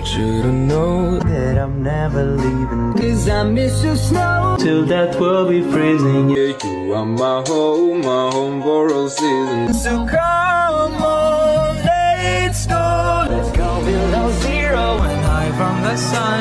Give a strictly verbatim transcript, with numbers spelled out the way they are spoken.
want you to know that I'm never leaving, cause I miss the snow till death will be freezing. Yeah, you are my home, my home for all seasons. So come on, let's go. Let's go below zero and high from the sun.